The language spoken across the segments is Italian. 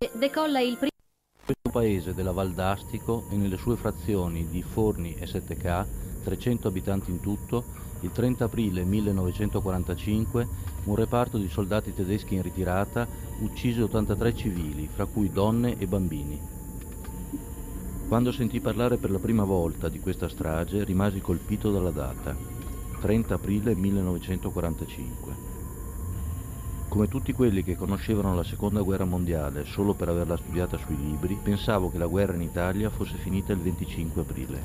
Decolla il primo. Questo paese della Val d'Astico e nelle sue frazioni di Forni e 7K, 300 abitanti in tutto, il 30 aprile 1945 un reparto di soldati tedeschi in ritirata uccise 83 civili, fra cui donne e bambini. Quando sentì parlare per la prima volta di questa strage rimasi colpito dalla data, 30 aprile 1945. Come tutti quelli che conoscevano la seconda guerra mondiale solo per averla studiata sui libri, pensavo che la guerra in Italia fosse finita il 25 aprile.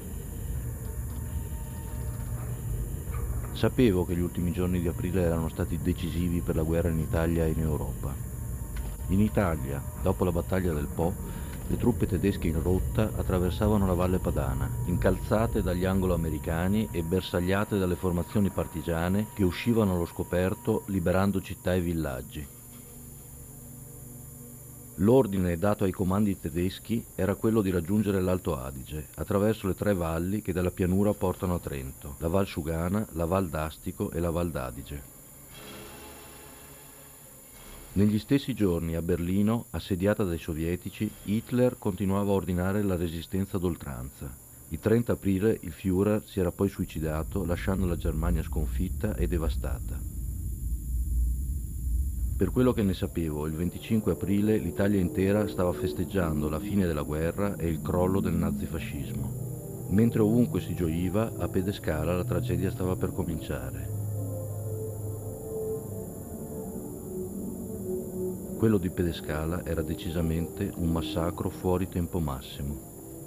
Sapevo che gli ultimi giorni di aprile erano stati decisivi per la guerra in Italia e in Europa. In Italia, dopo la battaglia del Po, le truppe tedesche in rotta attraversavano la Valle Padana, incalzate dagli anglo-americani e bersagliate dalle formazioni partigiane che uscivano allo scoperto liberando città e villaggi. L'ordine dato ai comandi tedeschi era quello di raggiungere l'Alto Adige, attraverso le tre valli che dalla pianura portano a Trento, la Val Sugana, la Val d'Astico e la Val d'Adige. Negli stessi giorni a Berlino, assediata dai sovietici, Hitler continuava a ordinare la resistenza d'oltranza. Il 30 aprile il Führer si era poi suicidato lasciando la Germania sconfitta e devastata. Per quello che ne sapevo, il 25 aprile l'Italia intera stava festeggiando la fine della guerra e il crollo del nazifascismo. Mentre ovunque si gioiva, a Pedescala la tragedia stava per cominciare. Quello di Pedescala era decisamente un massacro fuori tempo massimo.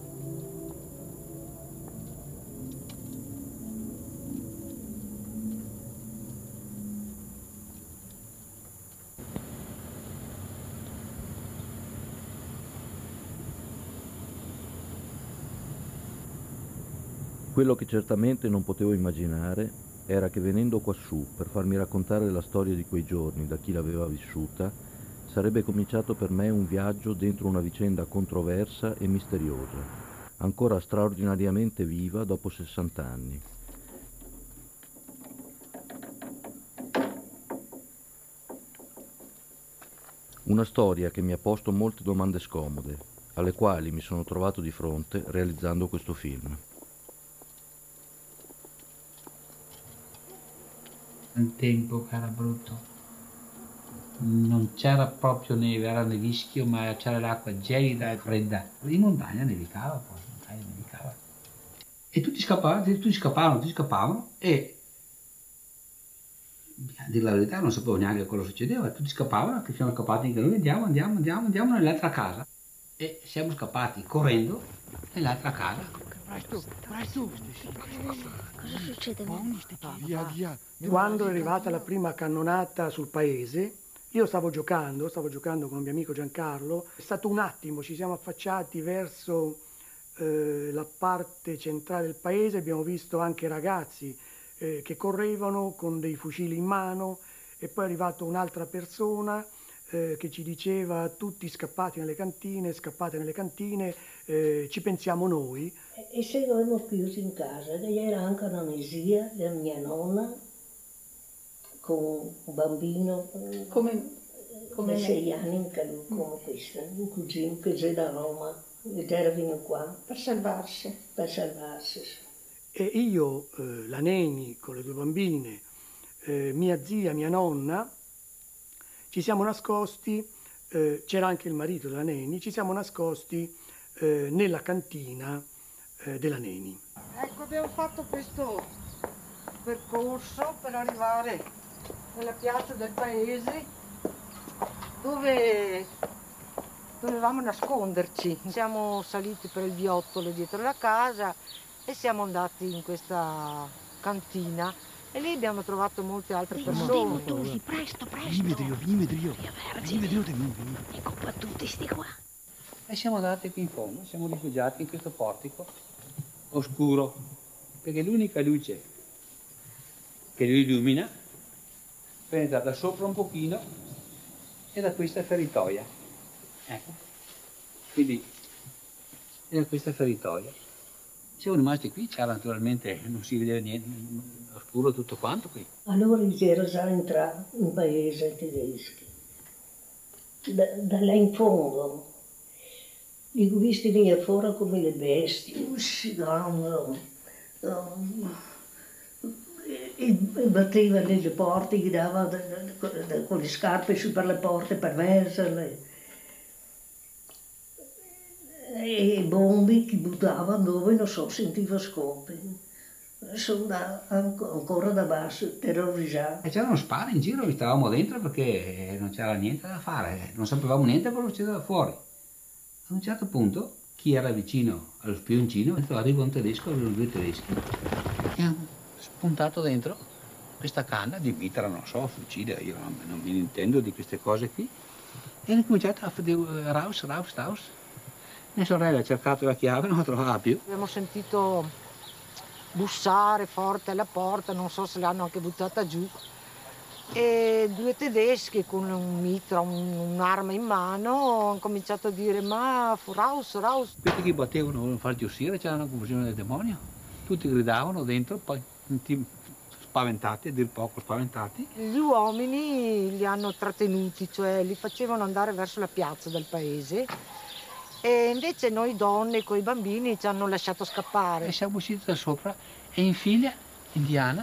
Quello che certamente non potevo immaginare era che venendo quassù per farmi raccontare la storia di quei giorni da chi l'aveva vissuta, sarebbe cominciato per me un viaggio dentro una vicenda controversa e misteriosa, ancora straordinariamente viva dopo 60 anni. Una storia che mi ha posto molte domande scomode, alle quali mi sono trovato di fronte realizzando questo film. Un tempo che era brutto. Non c'era proprio neve, era nevischio, ma c'era l'acqua gelida e fredda. In montagna nevicava poi, in montagna nevicava. E tutti scappavano e, a dire la verità, non sapevo neanche cosa succedeva. Tutti scappavano, che siamo scappati anche noi, andiamo nell'altra casa. E siamo scappati correndo nell'altra casa. Presto. Cosa succede? Via. Quando è arrivata la prima cannonata sul paese, io stavo giocando con un mio amico Giancarlo. È stato un attimo, ci siamo affacciati verso la parte centrale del paese, abbiamo visto anche ragazzi che correvano con dei fucili in mano e poi è arrivata un'altra persona che ci diceva tutti scappate nelle cantine, ci pensiamo noi. E se eravamo chiusi in casa, ed era anche una zia della mia nonna, con un bambino, come 6 anni, come questo, un cugino che c'è da Roma, ed era venuto qua. Per salvarsi. Sì. E io, la Neni con le 2 bambine, mia zia, mia nonna, ci siamo nascosti, c'era anche il marito della Neni, ci siamo nascosti nella cantina della Neni. Ecco, abbiamo fatto questo percorso per arrivare nella piazza del paese dove dovevamo nasconderci. Siamo saliti per il viottolo dietro la casa e siamo andati in questa cantina e lì abbiamo trovato molte altre persone. Tutti, presto. Vieni, Ecco qua tutti sti qua. E siamo andati qui in fondo, siamo rifugiati in questo portico oscuro, perché l'unica luce che lo illumina penetra da sopra un pochino e da questa feritoia. Ecco, quindi era questa feritoia. Siamo rimasti qui, c'era naturalmente, non si vedeva niente, oscuro tutto quanto qui. Allora c'era già entrato in paese tedeschi. da là in fondo. Li ho visti venire fuori come le bestie, uscivano, e batteva le porte, gli dava con le scarpe su per le porte per verserle. E bombe che buttavano dove non so, sentiva scopi. Sono ancora da basso, terrorizzato. E c'erano spari in giro, li stavamo dentro perché non c'era niente da fare, non sapevamo niente quello che c'era da fuori. A un certo punto, chi era vicino allo spioncino, arriva un tedesco, avevano due tedeschi, e hanno spuntato dentro questa canna di mitra, non so, fucile, io non mi intendo di queste cose qui, e hanno cominciato a fare raus, raus, raus. Mia sorella ha cercato la chiave, non la trovava più. Abbiamo sentito bussare forte alla porta, non so se l'hanno anche buttata giù, e due tedeschi con un mitra, un'arma in mano, hanno cominciato a dire ma raus, raus. Questi che battevano volevano farti uscire, c'era una confusione del demonio, tutti gridavano dentro, poi spaventati, a dir poco spaventati. Gli uomini li hanno trattenuti, cioè li facevano andare verso la piazza del paese, e invece noi donne con i bambini ci hanno lasciato scappare. E siamo usciti da sopra e in fila indiana,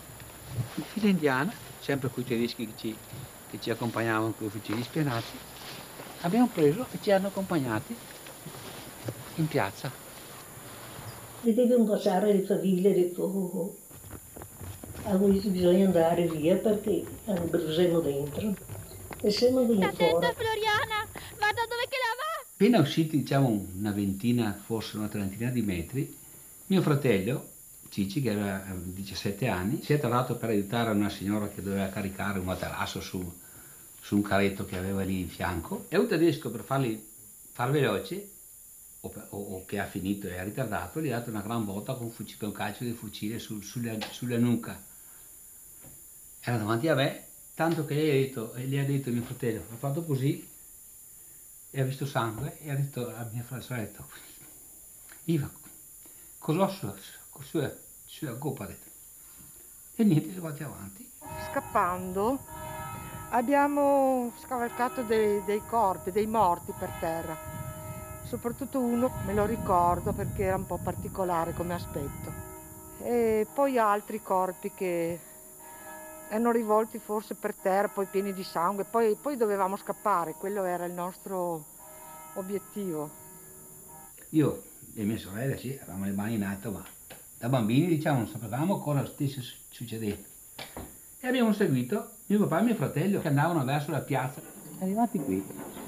sempre con i tedeschi che ci accompagnavano con i fucili spianati, abbiamo preso e ci hanno accompagnati in piazza. Vedevano passare le faville di fuoco. Avevo bisogno di andare via perché brusiamo dentro. E siamo venuti fuori. Attenta Floriana, guarda dove che la va! Appena usciti, diciamo, una ventina, forse una trentina di metri, mio fratello, Cici, che aveva 17 anni, si è trovato per aiutare una signora che doveva caricare un materasso su un carretto che aveva lì in fianco, e un tedesco, per far veloce, o che ha finito e ha ritardato, gli ha dato una gran botta con un calcio di fucile sulla nuca. Era davanti a me, tanto che gli ha detto mio fratello, ha fatto così, e ha visto sangue, e ha detto a mia sorella, Iva, cos'ho sulla coppa? E niente, siamo andati avanti. Scappando abbiamo scavalcato dei corpi, dei morti per terra. Soprattutto uno me lo ricordo perché era un po' particolare come aspetto. E poi altri corpi che erano rivolti forse per terra, poi pieni di sangue. Poi dovevamo scappare, quello era il nostro obiettivo. Io e mia sorella, sì, avevamo le mani in alto, ma da bambini, diciamo, non sapevamo cosa stesse succedendo. E abbiamo seguito mio papà e mio fratello che andavano verso la piazza. Arrivati qui,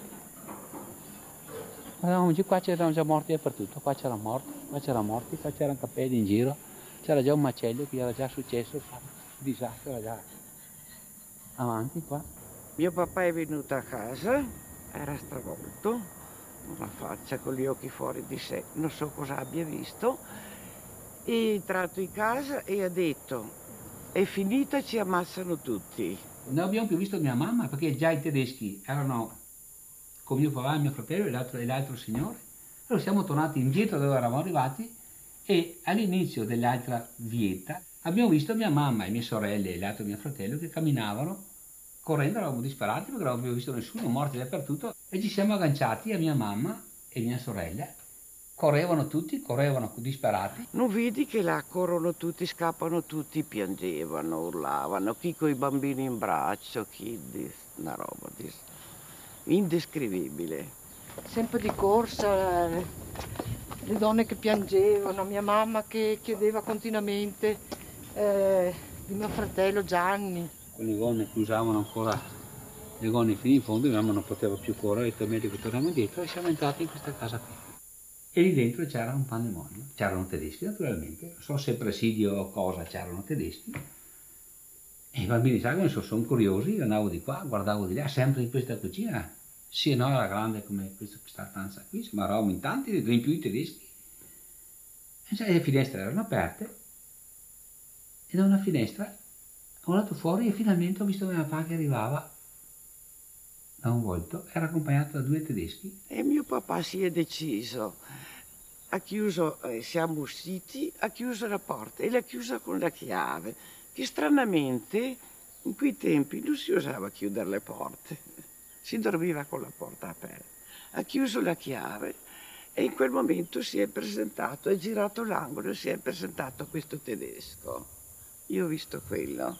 guardavamo giù, qua c'erano già morti dappertutto, qua c'erano morti, qua c'erano capelli in giro, c'era già un macello che era già successo, il disastro era già avanti qua. Mio papà è venuto a casa, era stravolto, una faccia con gli occhi fuori di sé, non so cosa abbia visto, è entrato in casa e ha detto è finita, ci ammazzano tutti. Non abbiamo più visto mia mamma perché già i tedeschi erano con mio papà e mio fratello e l'altro signore. Allora siamo tornati indietro dove eravamo arrivati e all'inizio dell'altra vietta abbiamo visto mia mamma e mie sorelle e l'altro mio fratello che camminavano correndo, eravamo disperati perché non abbiamo visto nessuno, morti dappertutto, e ci siamo agganciati a mia mamma e mia sorella. Correvano tutti, correvano disperati. Non vedi che là corrono tutti, scappano tutti, piangevano, urlavano, chi con i bambini in braccio, una roba indescrivibile. Sempre di corsa, le donne che piangevano, mia mamma che chiedeva continuamente di mio fratello Gianni. Con le gonne che usavano ancora le gonne fino in fondo, mia mamma non poteva più correre, ha detto meglio che torniamo indietro, e siamo entrati in questa casa qui. E lì dentro c'era un pandemonio, c'erano tedeschi naturalmente, non so se presidio o cosa, c'erano tedeschi. E i bambini, sai come sono curiosi, andavo di qua, guardavo di là, sempre in questa cucina. Sì, no, era grande come questa stanza qui, ma eravamo in tanti, in più i tedeschi. E le finestre erano aperte, e da una finestra ho guardato fuori e finalmente ho visto mio papà che arrivava da un volto, era accompagnato da due tedeschi. E mio papà si è deciso, ha chiuso, siamo usciti, ha chiuso la porta e l'ha chiusa con la chiave, che stranamente in quei tempi non si usava chiudere le porte. si dormiva con la porta aperta. Ha chiuso la chiave e in quel momento si è presentato, è girato l'angolo e si è presentato questo tedesco. Io ho visto quello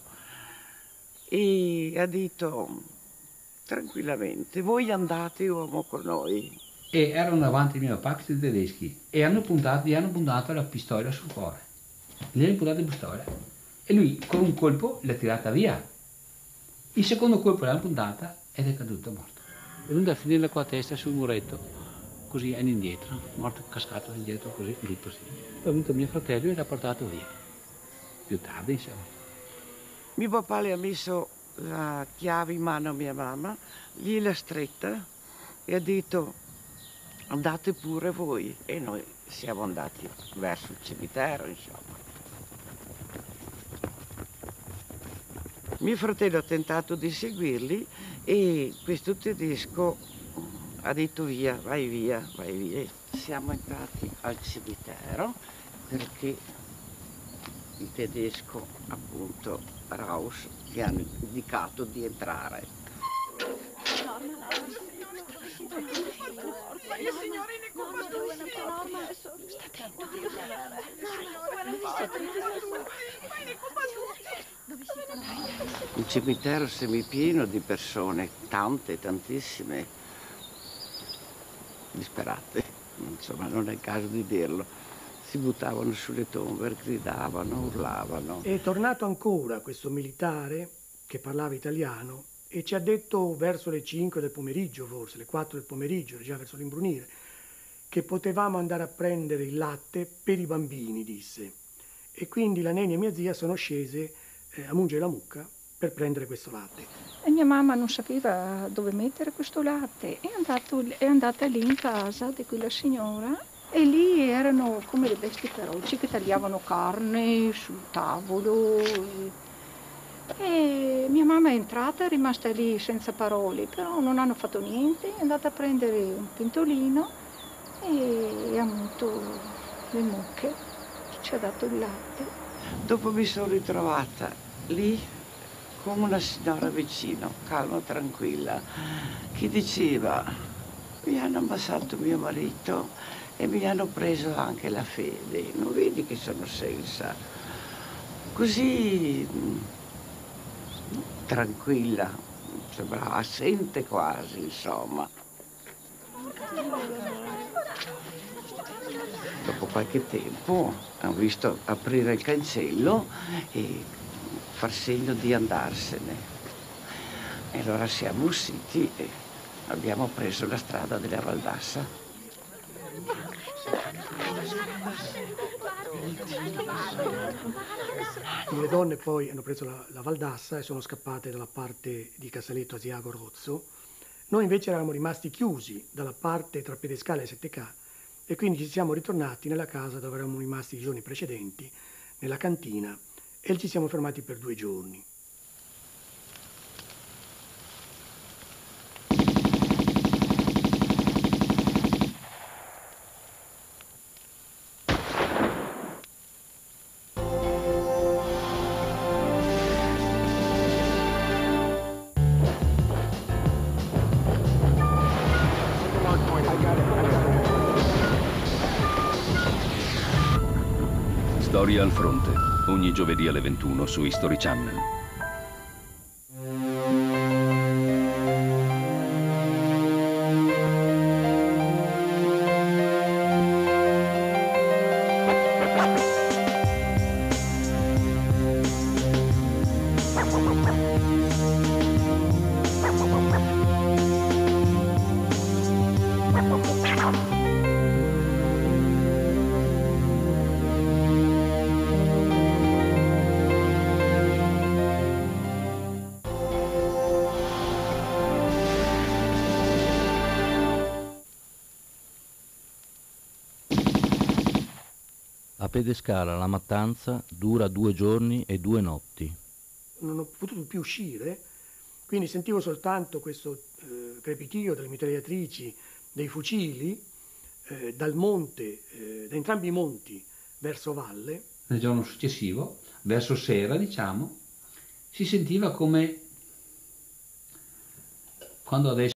e ha detto tranquillamente: voi andate uomo con noi. E erano davanti al mio papà questi tedeschi e gli hanno puntato la pistola sul cuore. Gli hanno puntato la pistola e lui con un colpo l'ha tirata via. Il secondo colpo l'hanno puntata ed è caduto morto. È venuto a finire con la testa sul muretto, così è indietro, morto cascato indietro così, lì così. Poi è venuto mio fratello e l'ha portato via. Più tardi, insomma. Mio papà le ha messo la chiave in mano a mia mamma, gliel'ha stretta e ha detto: andate pure voi. E noi siamo andati verso il cimitero, insomma. Mio fratello ha tentato di seguirli e questo tedesco ha detto: via, vai via, vai via. Siamo entrati al cimitero perché il tedesco, appunto, Raus, ci hanno indicato di entrare. Un cimitero semipieno di persone, tante, tantissime, disperate, insomma non è il caso di dirlo. Si buttavano sulle tombe, gridavano, urlavano. È tornato ancora questo militare che parlava italiano e ci ha detto verso le 5 del pomeriggio, forse le 4 del pomeriggio, già verso l'imbrunire, che potevamo andare a prendere il latte per i bambini, disse. E quindi la nenia e mia zia sono scese a Mungere la Mucca per prendere questo latte. E mia mamma non sapeva dove mettere questo latte, è andata lì in casa di quella signora e lì erano come le bestie feroci che tagliavano carne sul tavolo. E mia mamma è entrata, è rimasta lì senza parole, però non hanno fatto niente, è andata a prendere un pentolino e ha munto le mucche, ci ha dato il latte. Dopo mi sono ritrovata lì con una signora vicino, calma, tranquilla, che diceva: mi hanno ammazzato mio marito e mi hanno preso anche la fede, non vedi che sono senza? Così tranquilla, sembrava assente quasi, insomma. Dopo qualche tempo hanno visto aprire il cancello e far segno di andarsene. E allora siamo usciti e abbiamo preso la strada della Valdassa. Le donne poi hanno preso la Valdassa e sono scappate dalla parte di Casaletto Asiago Rozzo. Noi invece eravamo rimasti chiusi dalla parte tra Pedescale e 7K e quindi ci siamo ritornati nella casa dove eravamo rimasti i giorni precedenti, nella cantina, e ci siamo fermati per 2 giorni. Storia al fronte, ogni giovedì alle 21 su History Channel. A Pedescala la mattanza dura 2 giorni e 2 notti. Non ho potuto più uscire, quindi sentivo soltanto questo crepitio delle mitragliatrici, dei fucili, dal monte, da entrambi i monti verso valle. Nel giorno successivo, verso sera, diciamo, si sentiva come quando adesso